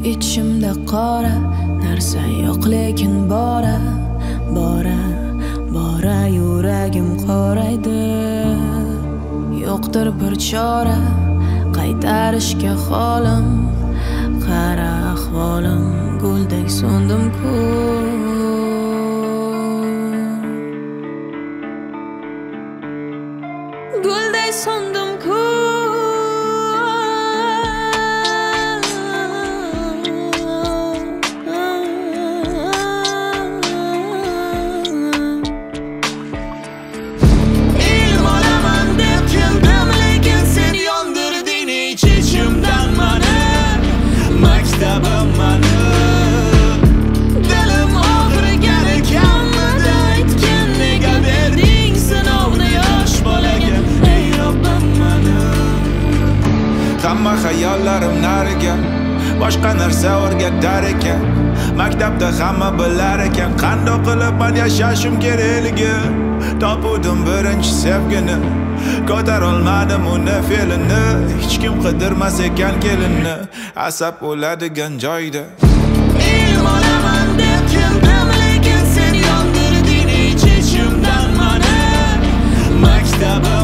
ichimda qora narsa yo'q lekin bora yuragim qoraydi. Yo'qdir bir chora qaytarishga holim, qara ahvolim guldek so'ndim-ku. Guldek so'ndim-ku. Hamma hayollarim nariga, boshqa narsa o'rgatar ekan. Maktabda hamma bilar ekan, qandoq qilib men yashashim kerakligi. Topuvdim birinchi sevgini, ko'tarolmadim uni fe'lini. Hech kim qidirmas ekan kelinni, asab o'ladigan joyda. Ilm olaman deb keldim, lekin sen yondirding ichimdan mani. Maktabim